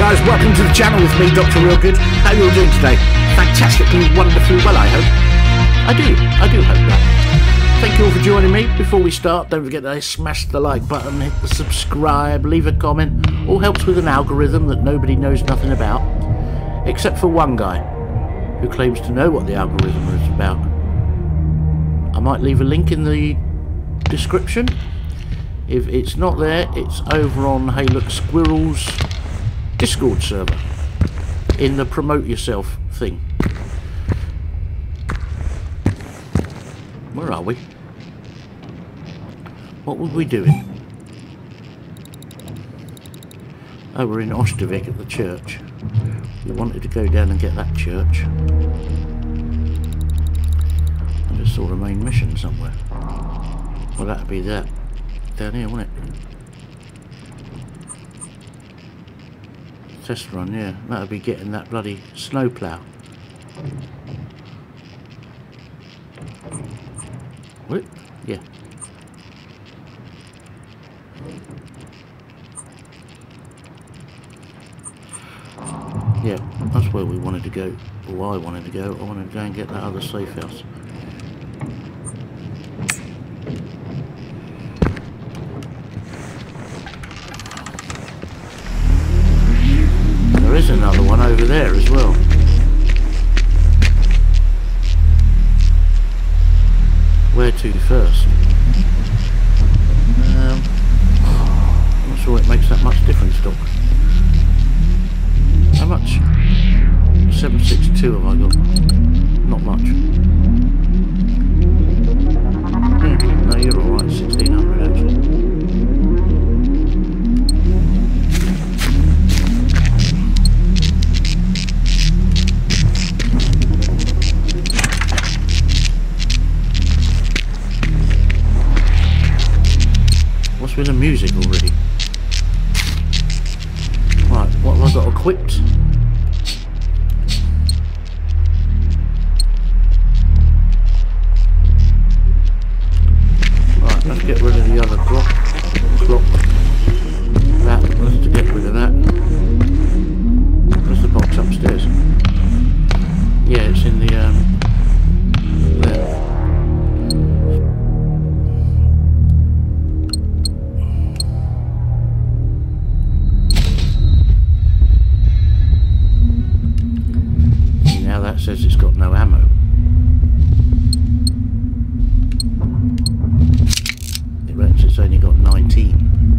guys, welcome to the channel with me, Dr. Realgood. How are you all doing today? Fantastically, wonderfully well, I hope. I do hope that. Thank you all for joining me. Before we start, don't forget to smash the like button, hit the subscribe, leave a comment. All helps with an algorithm that nobody knows nothing about. Except for one guy, who claims to know what the algorithm is about. I might leave a link in the description. If it's not there, it's over on Hey Look Squirrel's Discord server in the promote yourself thing. Where are we? What were we doing? Oh, we're in Ostervik at the church. We wanted to go down and get that church. I just saw the main mission somewhere. Well, that'd be that. Down here, wouldn't it? Test run, yeah. That'd be getting that bloody snowplow. What? Yeah. Yeah, that's where we wanted to go. Or I wanted to go. I wanted to go and get that other safe house. There is another one over there as well. Where to first? I'm not sure it makes that much difference, Doc. How much? 762 have I got? Not much. No, you're alright, 1600 actually. What's with the music already? Right, what have I got equipped? Right, let's get rid of the other clock. That, let's get rid of that. Where's the box upstairs? Yeah, it's in the there. That says it's got no ammo. It reckons it's only got 19.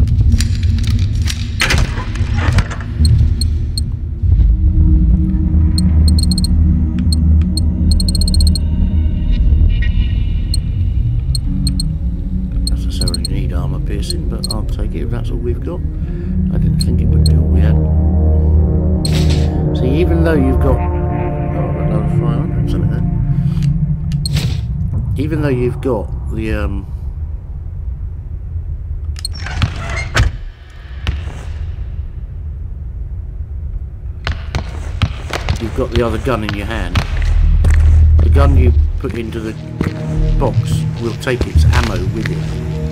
Don't necessarily need armor piercing, but I'll take it if that's all we've got. I didn't think it would be all we had. See, even though you've got another 500 something there. Even though you've got the you've got the other gun in your hand, the gun you put into the box will take its ammo with it,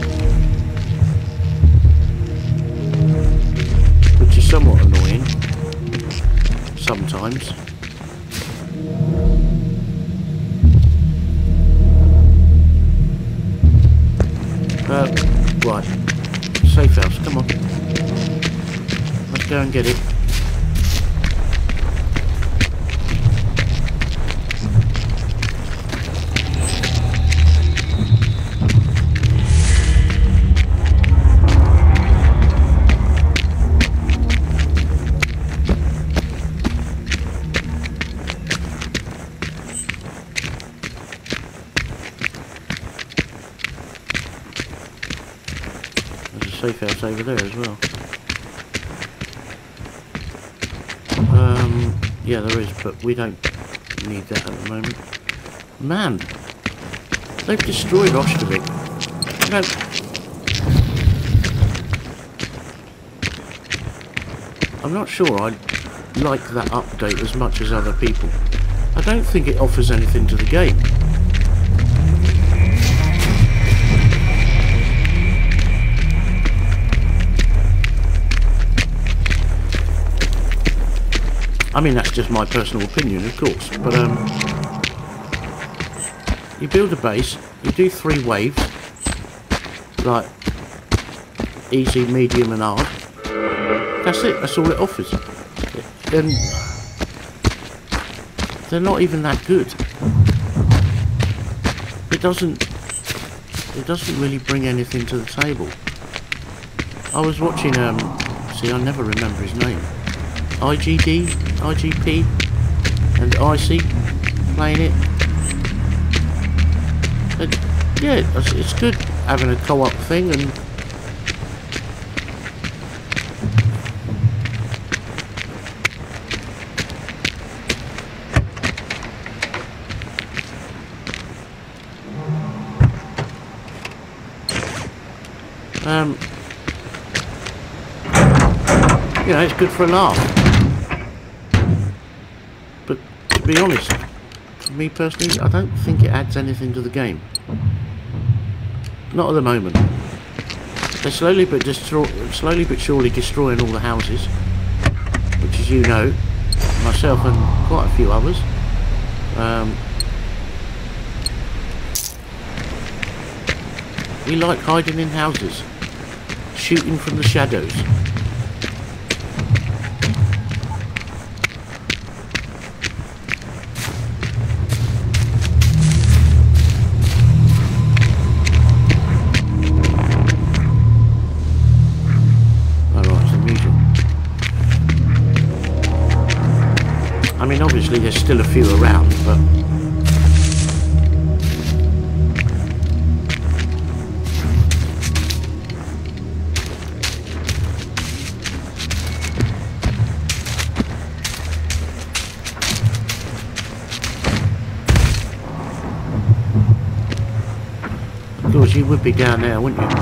which is somewhat annoying sometimes. Right, safe house, come on. Let's go and get it. Safe house over there as well. Yeah, there is, but we don't need that at the moment. Man, they've destroyed Ostervik. No. I'm not sure I like that update as much as other people. I don't think it offers anything to the game. I mean, that's just my personal opinion, of course, but you build a base, you do 3 waves, like easy, medium and hard. That's it, that's all it offers. Then they're not even that good. It doesn't really bring anything to the table. I was watching see, I never remember his name. IGP and IC playing it. And yeah, it's good having a co-op thing, and you know, it's good for a laugh. But to be honest, for me personally, I don't think it adds anything to the game. Not at the moment. They're slowly but surely destroying all the houses, which, as you know, myself and quite a few others. We like hiding in houses, shooting from the shadows. I mean, obviously there's still a few around, but of course you would be down there, wouldn't you?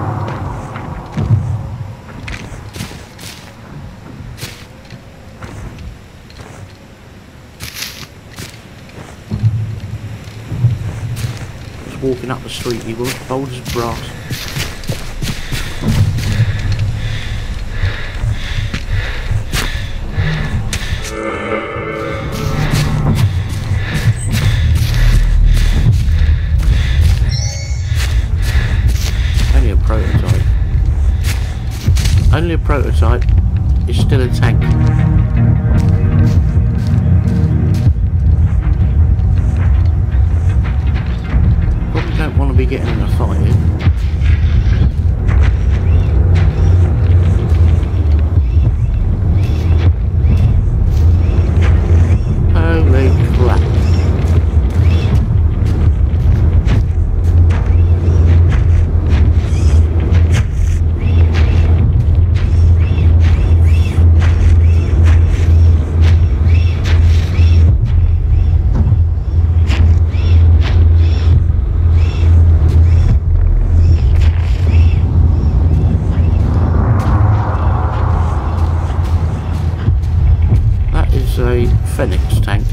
Walking up the street, he was bold as brass. Only a prototype. Only a prototype. It's still a tank. Don't want to be getting in a fight here. Holy crap. A Phoenix tank.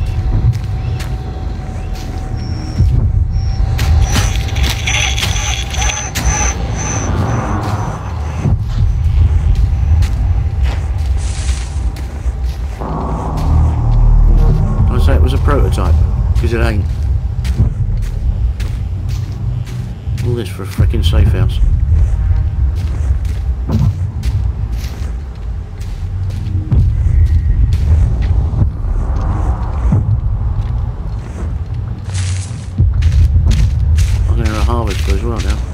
I say it was a prototype, because it ain't. All this for a freaking safe house. Harvester as well now.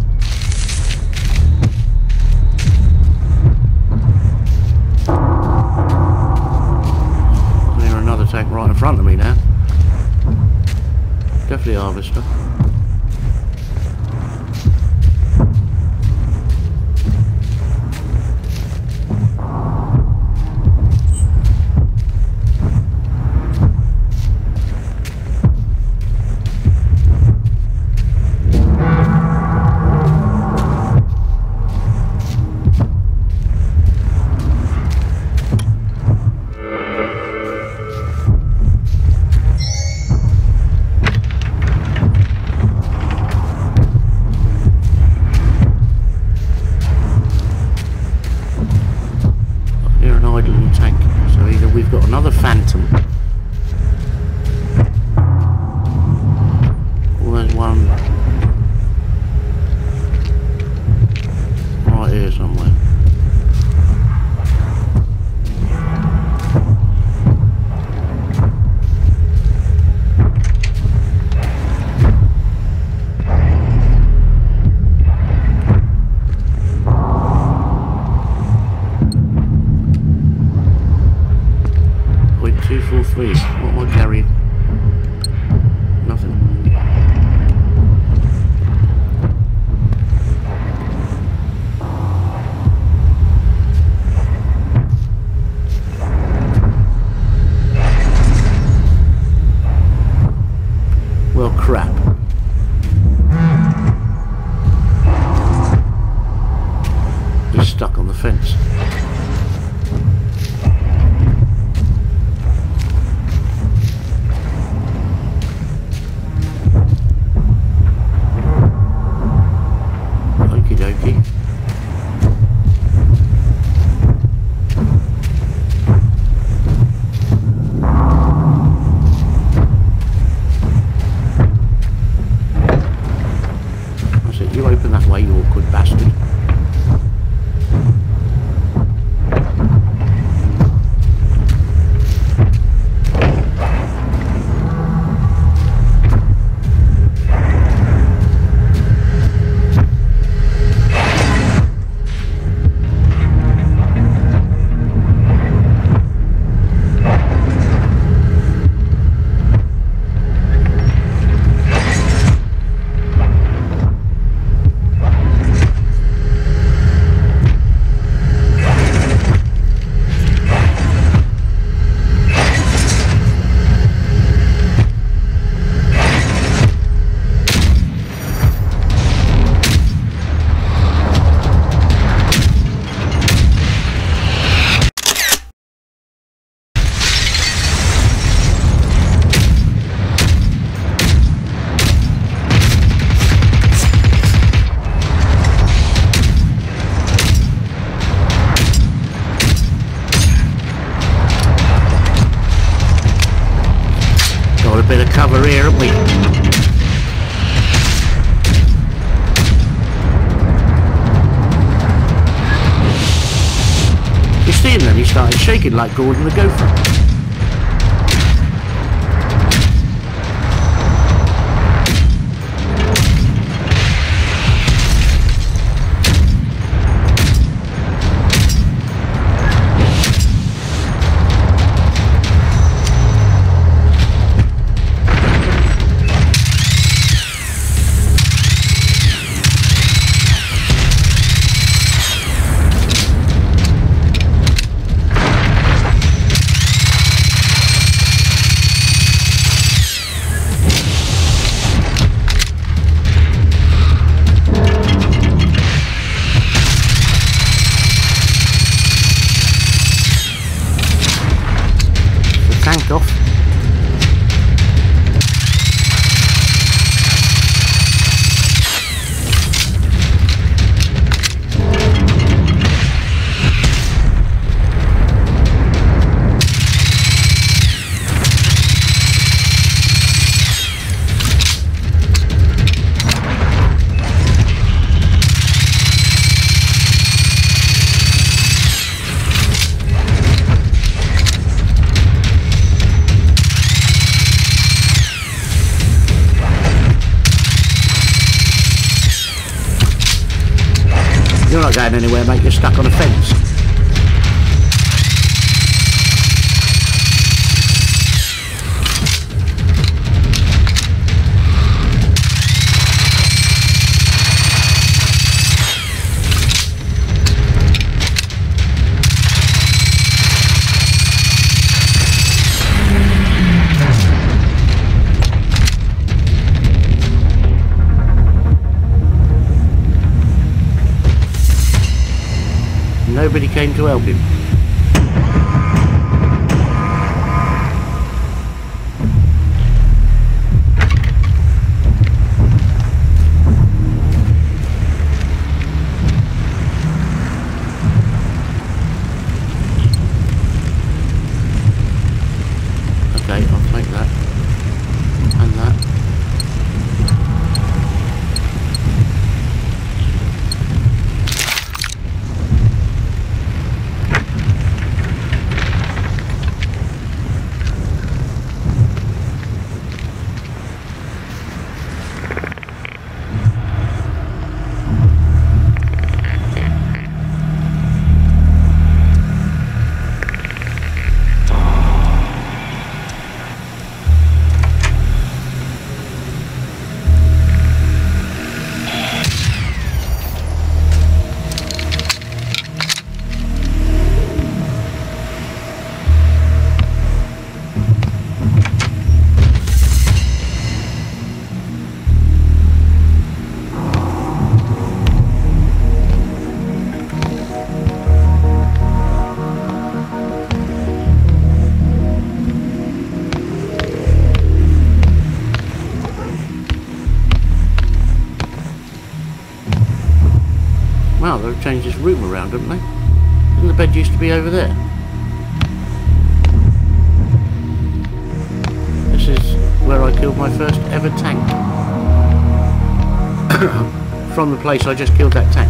There's another tank right in front of me now. Definitely a harvester. He's stuck on the fence. Okie dokie. I said, you open that way, you awkward bastard. Got a bit of cover here, haven't we? You see him then, he started shaking like Gordon the Gopher. Tank off. You're not going anywhere, mate. You're stuck on a fence. Nobody came to help him. Okay, I'll take that. And that. Well, they've changed this room around, haven't they? Didn't the bed used to be over there? This is where I killed my first ever tank. From the place I just killed that tank.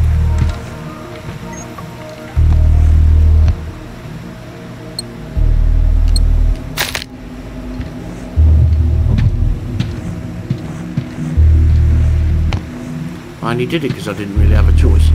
I only did it because I didn't really have a choice.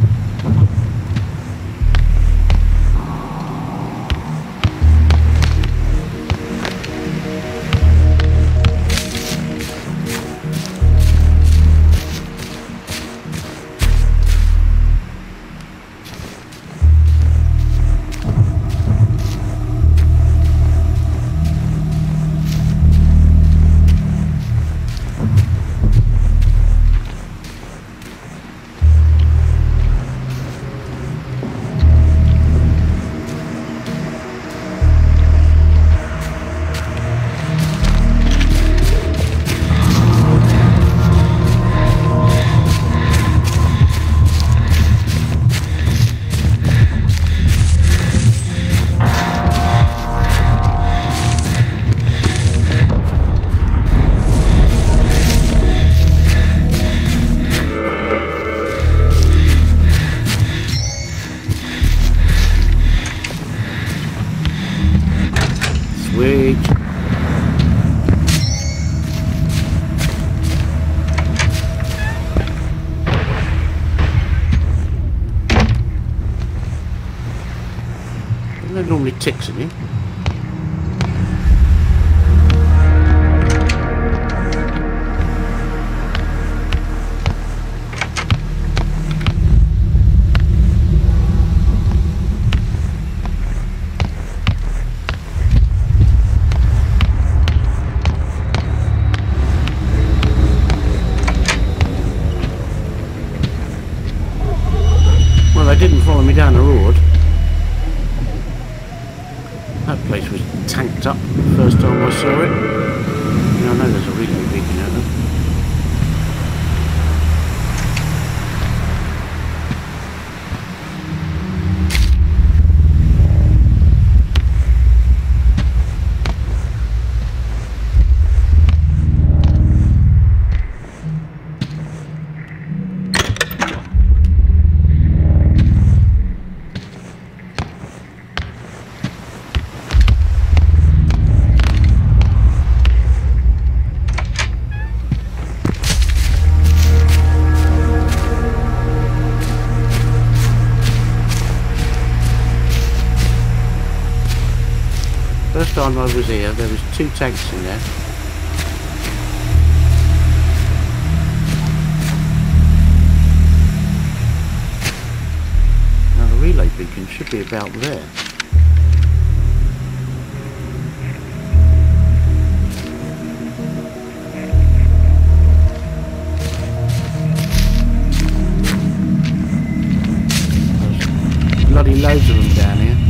Sweet. There normally ticks in here. They didn't follow me down the road. That place was tanked up the first time I saw it. Yeah, I know there's a relay beacon out there. First time I was here, there was 2 tanks in there. Now the relay beacon should be about there. There's bloody loads of them down here.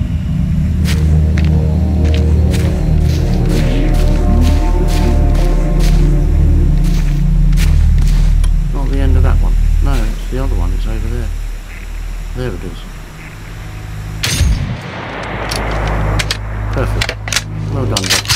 The other one is over there. There it is. Perfect. Well done, Doc.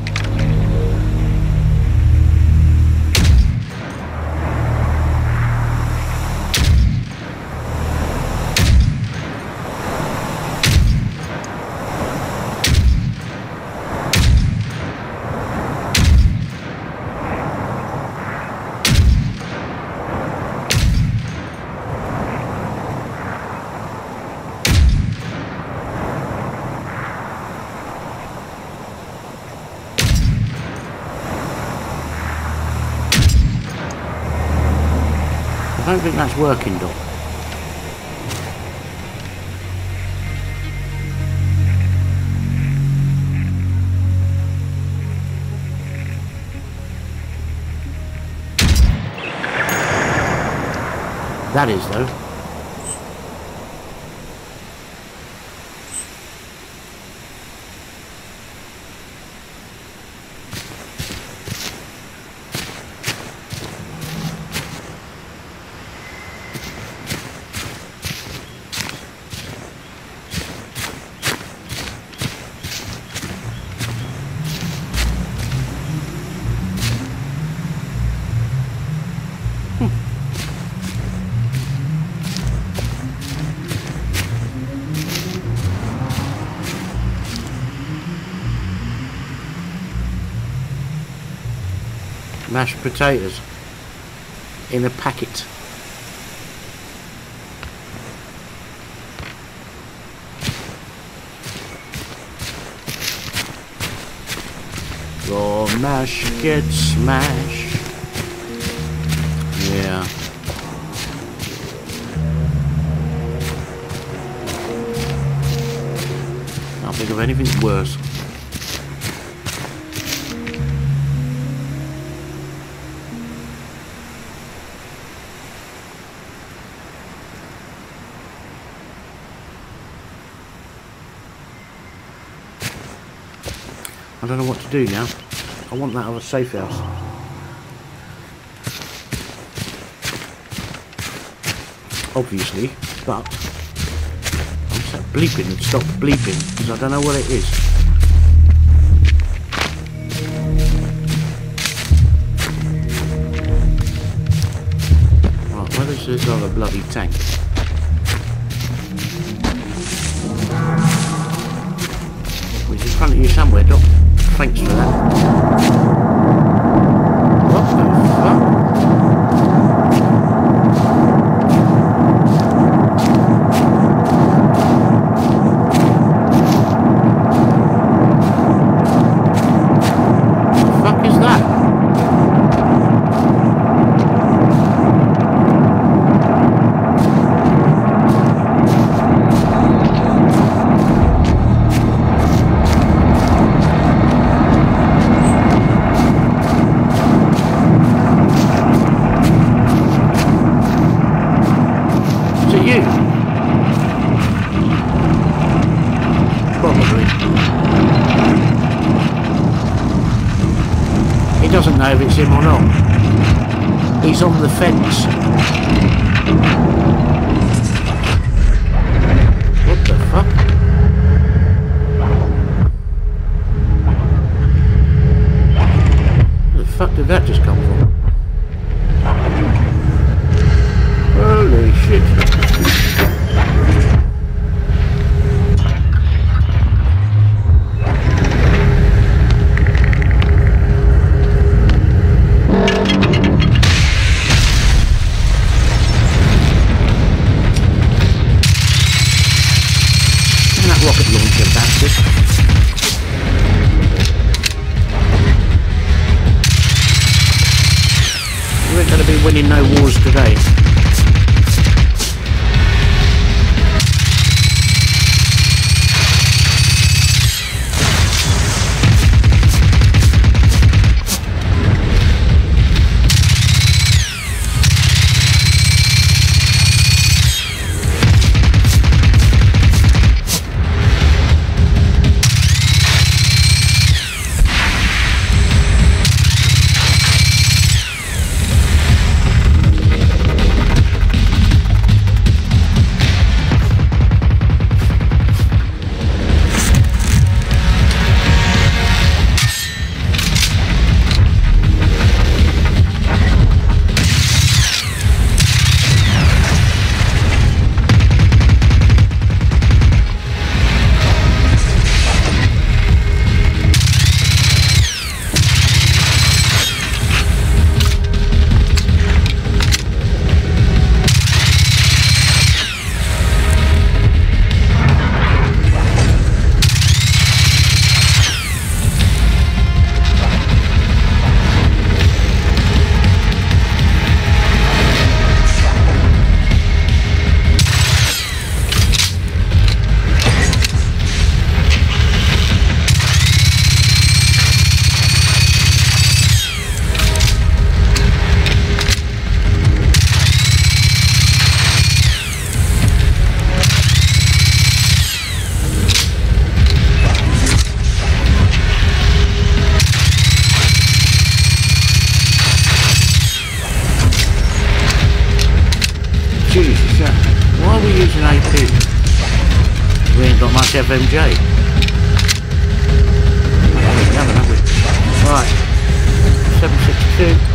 I don't think that's working, Doc. That is, though. mashed potatoes in a packet. Raw mash gets smashed. Yeah. Can't think of anything worse. I don't know what to do now. I want that other safe house. Obviously, but I'm set bleeping and stop bleeping because I don't know what it is. Right, where is this other bloody tank? Which is in front of you somewhere, Doc. Thanks for that. What the fuck? The fuck is that? Doesn't know if it's him or not. He's on the fence. What the fuck? Where the fuck did that just come from? Holy shit. Rocket launcher bastard. You ain't going to be winning no wars today. Jesus, why are we using AP? We ain't got much FMJ. We haven't, have we? Right, 762.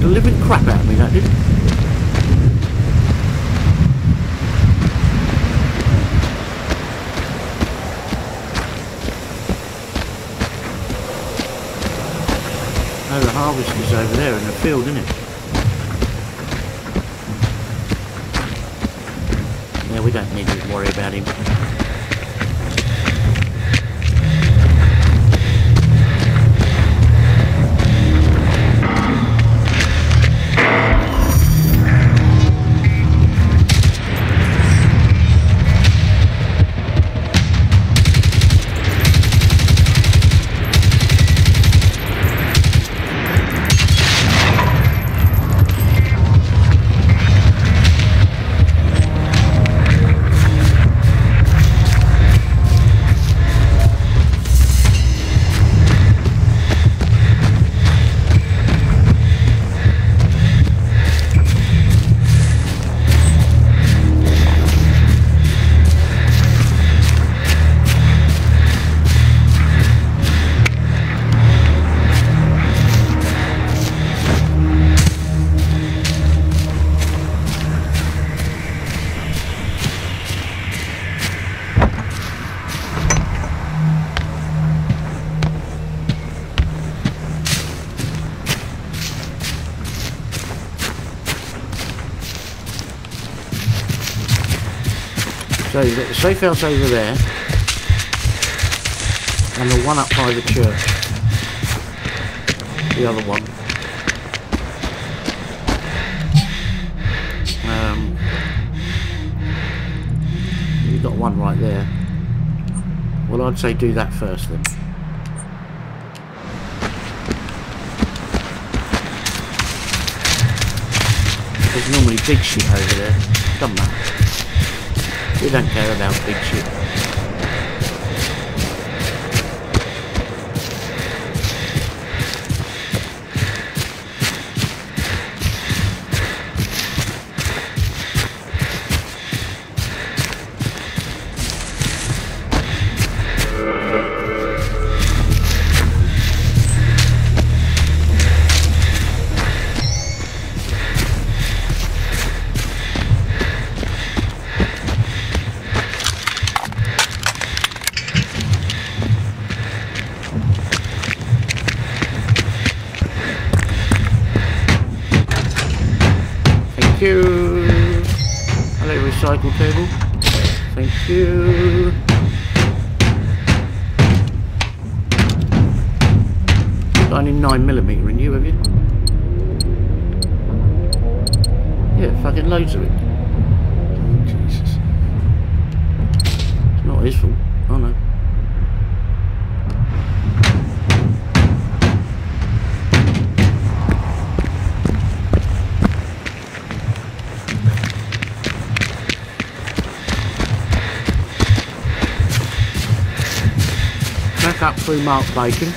the living crap out of me, that did. Oh, the harvester's over there in the field, isn't it? Yeah, we don't need to worry about him. So you've got the safe house over there, and the one up by the church, the other one. You've got one right there. Well, I'd say do that first then. There's normally big shit over there. Doesn't matter. We don't care about big shit. Thank you. Hello, recycle table. Thank you. Got any 9mm in you, have you? Yeah, fucking loads of it. Jesus. It's not his fault. Oh no. Up through Mark Bacon.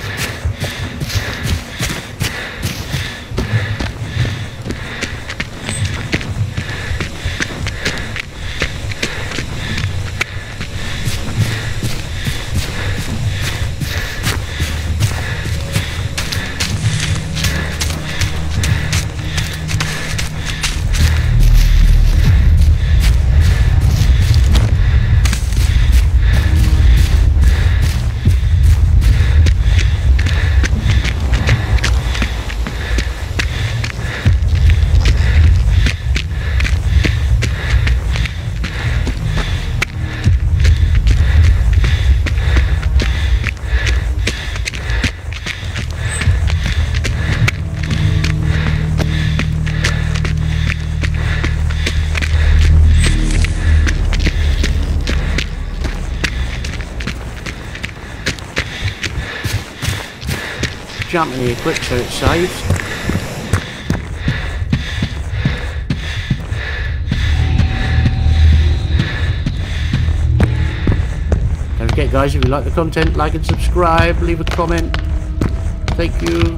Jump in here quick so it saves. Don't forget guys, if you like the content, like and subscribe, leave a comment. Thank you.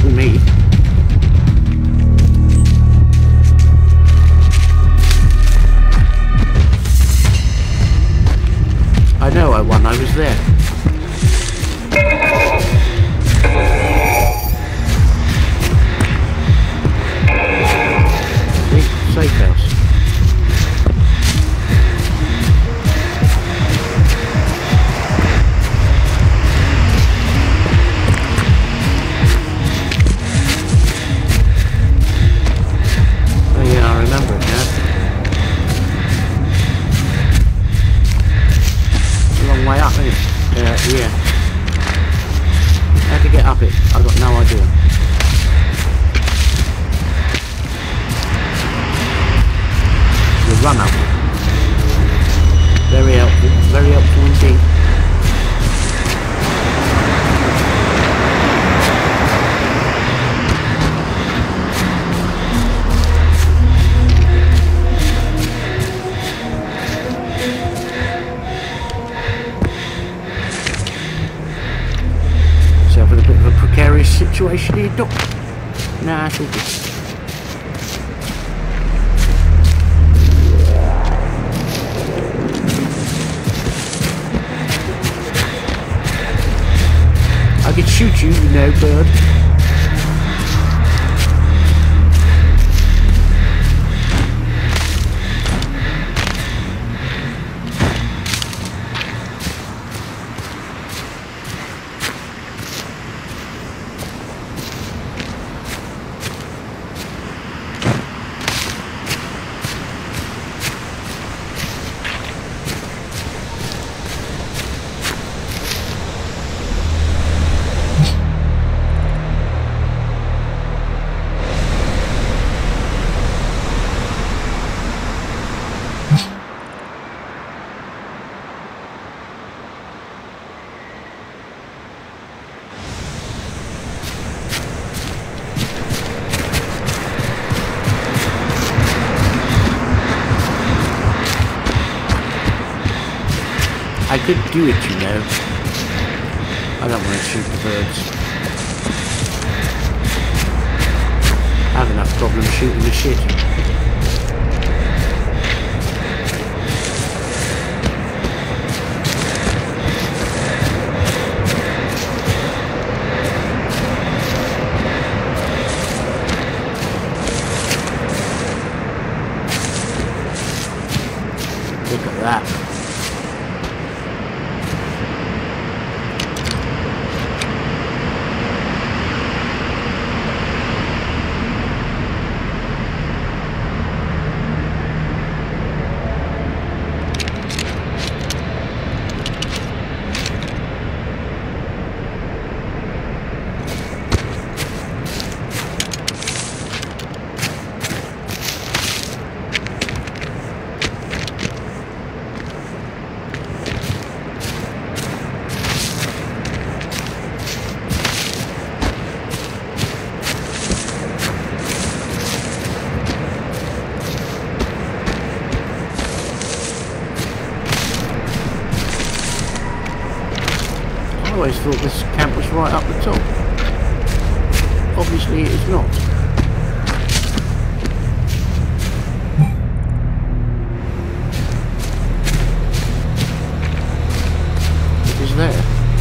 to me. I know I won, I was there. See? Safe house. Way up, isn't it? Yeah. How to get up it? I've got no idea. The run up. Very helpful indeed. In a bit of a precarious situation here, Doc. Nah, it's all good. I could shoot you, you know, bird. I could do it, you know. I don't want to shoot the birds. I have enough problem shooting the shit. Look at that. I always thought this camp was right up the top. Obviously it is not. It is there.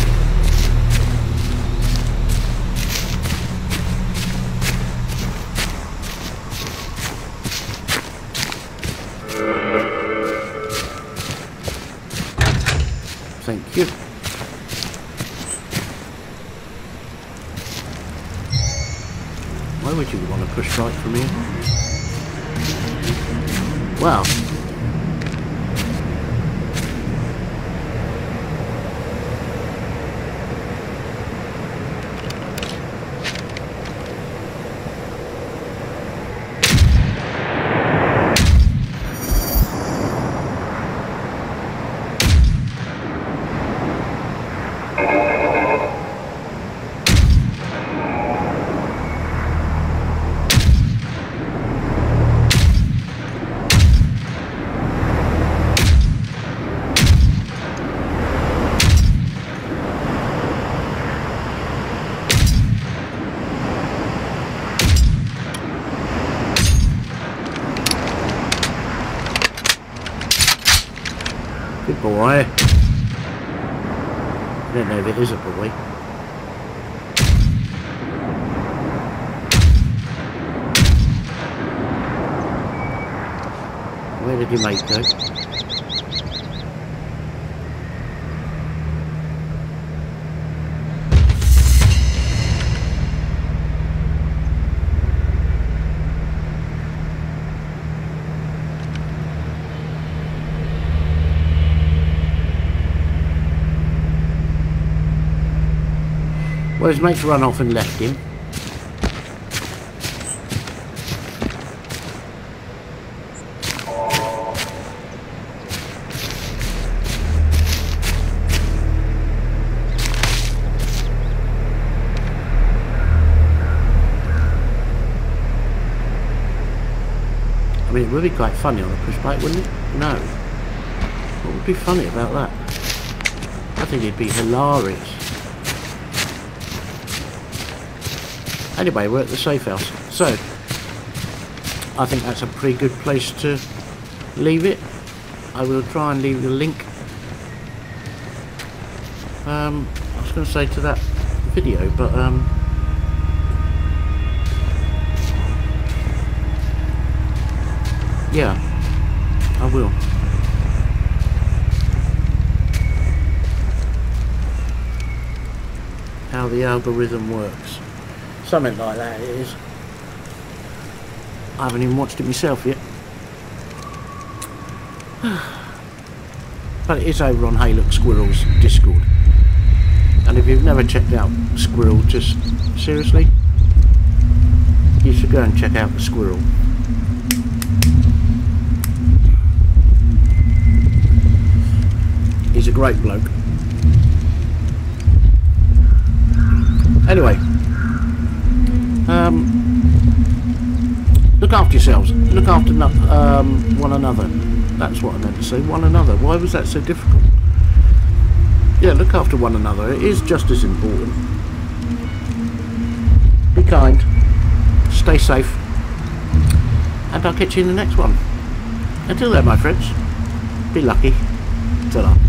Thank you. Why would you want to push right from here? Wow. boy. I don't know if it is a boy. Where did your mate go? Well, his mate's run off and left him. I mean, it would be quite funny on a push bike, wouldn't it? No. What would be funny about that? I think it'd be hilarious. Anyway, we're at the safe house, so I think that's a pretty good place to leave it. I will try and leave the link. I was going to say to that video, but yeah, I will. How the algorithm works. Something like that it is. I haven't even watched it myself yet. But it is over on Hey Look Squirrel's Discord. And if you've never checked out Squirrel, just seriously, you should go and check out the Squirrel. He's a great bloke. Anyway, look after yourselves. Look after one another. That's what I meant to say. One another. Why was that so difficult? Yeah, look after one another. It is just as important. Be kind. Stay safe. And I'll catch you in the next one. Until then, my friends, be lucky. Ta-ra.